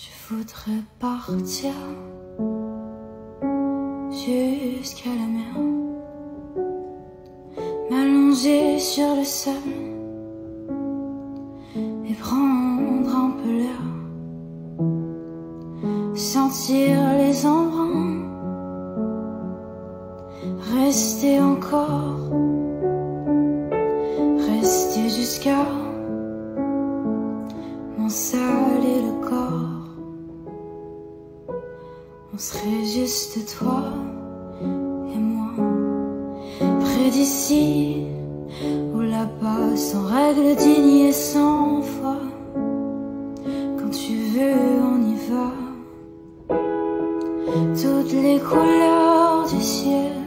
Je voudrais partir jusqu'à la mer, m'allonger sur le sol et prendre un peu l'air, sentir les embruns, rester encore, rester jusqu'à m'en saler le corps. On serait juste toi et moi, près d'ici ou là-bas, sans règles dignes et sans foi. Quand tu veux, on y va. Toutes les couleurs du ciel